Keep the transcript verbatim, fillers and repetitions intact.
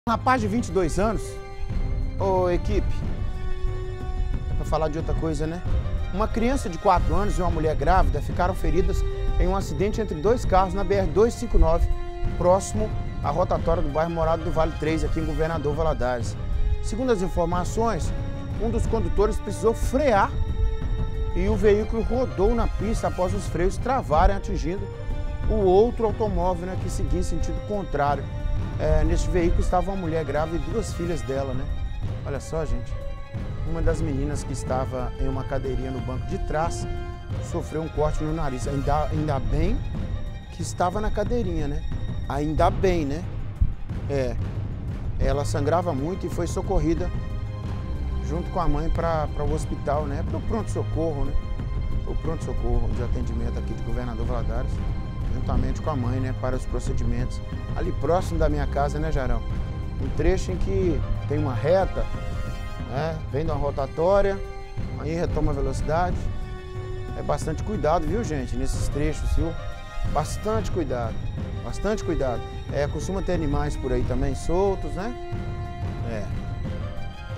Um rapaz de vinte e dois anos, ô equipe, é pra falar de outra coisa, né? Uma criança de quatro anos e uma mulher grávida ficaram feridas em um acidente entre dois carros na B R duzentos e cinquenta e nove, próximo à rotatória do bairro Morado do Vale três, aqui em Governador Valadares. Segundo as informações, um dos condutores precisou frear e o veículo rodou na pista após os freios travarem, atingindo o outro automóvel, né, que seguia em sentido contrário. É, neste veículo estava uma mulher grávida e duas filhas dela, né? Olha só, gente. Uma das meninas que estava em uma cadeirinha no banco de trás sofreu um corte no nariz. Ainda, ainda bem que estava na cadeirinha, né? Ainda bem, né? É. Ela sangrava muito e foi socorrida junto com a mãe para o hospital, né? Para o pronto-socorro, né? O pronto-socorro de atendimento aqui de Governador Valadares, juntamente com a mãe, né, para os procedimentos. Ali próximo da minha casa, né, Jarão? Um trecho em que tem uma reta, né, vem de uma rotatória, aí retoma a velocidade. É bastante cuidado, viu, gente, nesses trechos, viu? Bastante cuidado, bastante cuidado. É, costuma ter animais por aí também soltos, né? É.